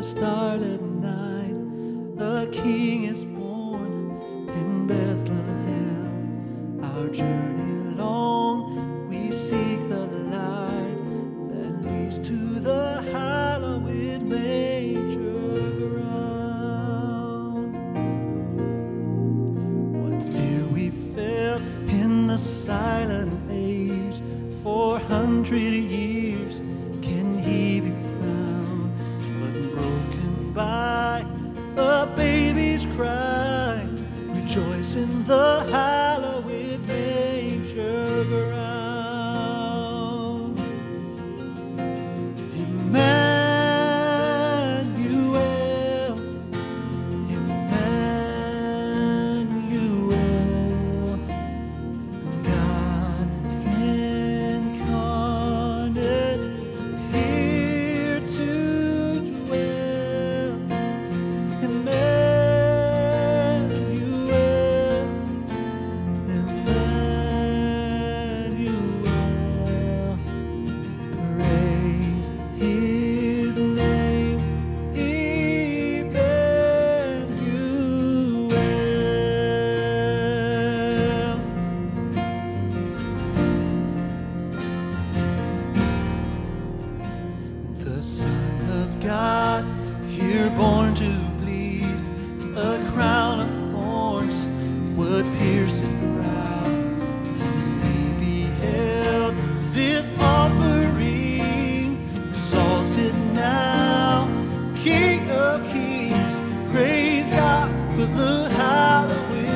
the starlit night, a king is born in Bethlehem. Our journey long, we seek the light that leads to the hallowed manger ground. What fear we felt in the silent age, 400 years can he be found, but broken by a baby's cry, rejoice in the hallowed manger ground. Emmanuel, Emmanuel, God incarnate, here to dwell. Emmanuel, Emmanuel, praise his name, Emmanuel. The Son of God, here born to bleed, a crown of thorns would pierce his brow. We beheld this offering, exalted now, King of kings, praise God for the hallowed